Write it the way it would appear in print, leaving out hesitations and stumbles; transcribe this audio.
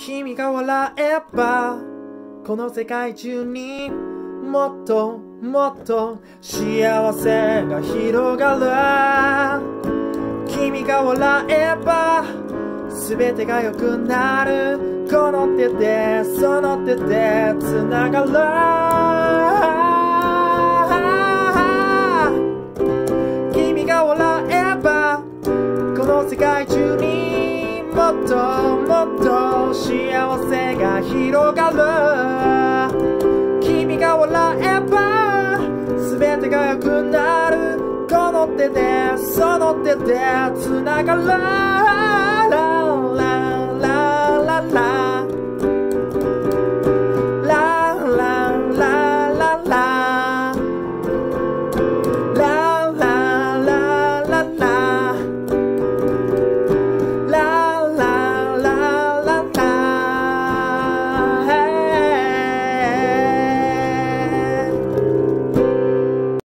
君が笑えばこの世界中にもっともっと幸せが広がる。君が笑えば全てが良くなる。この手でその手でつながる。君が笑えばこの世界中にもっともっと幸せが広がる。君が笑えば全てが良くなる。この手でその手でつながる。